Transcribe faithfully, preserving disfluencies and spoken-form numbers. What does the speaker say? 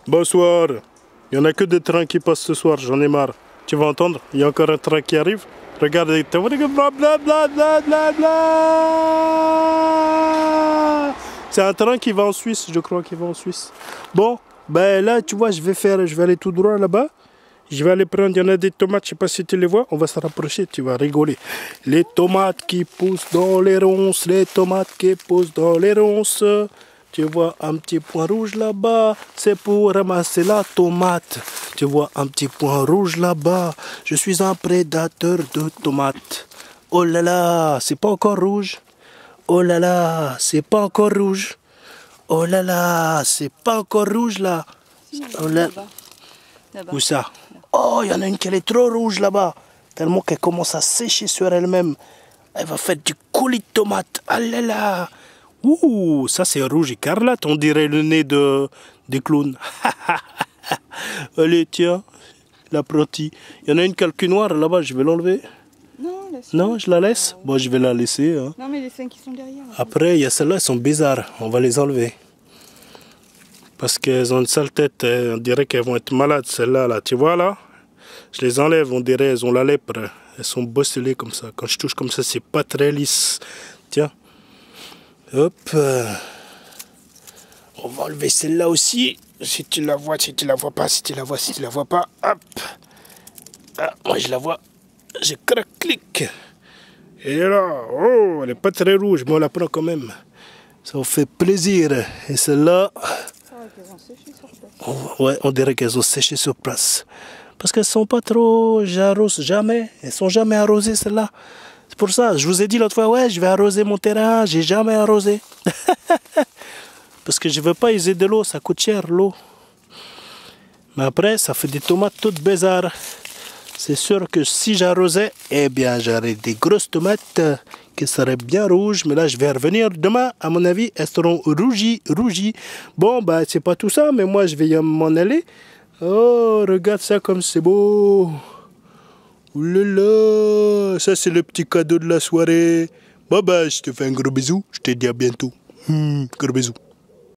Bonsoir. Il n'y en a que des trains qui passent ce soir, j'en ai marre. Tu vas entendre, il y a encore un train qui arrive. Regardez, c'est un train qui va en Suisse, je crois qu'il va en Suisse. Bon, ben là, tu vois, je vais faire, je vais aller tout droit là-bas. Je vais aller prendre, il y en a des tomates, je sais pas si tu les vois. On va se rapprocher, tu vas rigoler. Les tomates qui poussent dans les ronces, les tomates qui poussent dans les ronces. Tu vois un petit point rouge là-bas, c'est pour ramasser la tomate. Tu vois un petit point rouge là-bas, je suis un prédateur de tomates. Oh là là, c'est pas encore rouge. Oh là là, c'est pas encore rouge. Oh là là, c'est pas encore rouge là. Oh là. Où ça? Oh, il y en a une qui est trop rouge là-bas. Tellement qu'elle commence à sécher sur elle-même. Elle va faire du coulis de tomate. Ah là là. Ouh, ça c'est rouge écarlate, on dirait le nez de, des clowns. Allez, tiens, l'apprenti. Il y en a une calque noire là-bas, je vais l'enlever. Non, non, je la laisse. Bon, je vais la laisser. Hein. Non, mais les cinq qui sont derrière. Après, il y a celles-là, elles sont bizarres. On va les enlever. Parce qu'elles ont une sale tête. On dirait qu'elles vont être malades, celles-là. Là. Tu vois, là? Je les enlève, on dirait elles ont la lèpre. Elles sont bosselées comme ça. Quand je touche comme ça, c'est pas très lisse. Tiens. Hop, on va enlever celle-là aussi. Si tu la vois, si tu la vois pas, si tu la vois, si tu la vois pas, hop. Ah, moi je la vois, je craque, clic. Et là, oh, elle est pas très rouge, mais on la prend quand même. Ça vous fait plaisir. Et celle-là, ouais, on dirait qu'elles ont séché sur place. Parce qu'elles sont pas trop, j'arrose jamais. Elles sont jamais arrosées celles-là. C'est pour ça, je vous ai dit l'autre fois, ouais, je vais arroser mon terrain, j'ai jamais arrosé. Parce que je veux pas user de l'eau, ça coûte cher l'eau. Mais après, ça fait des tomates toutes bizarres. C'est sûr que si j'arrosais, eh bien, j'aurais des grosses tomates qui seraient bien rouges. Mais là, je vais revenir demain, à mon avis, elles seront rougies, rougies. Bon, bah, c'est pas tout ça, mais moi, je vais m'en aller. Oh, regarde ça comme c'est beau. Ouh là là, ça c'est le petit cadeau de la soirée. Bah bah, je te fais un gros bisou, je te dis à bientôt. Mmh, gros bisou.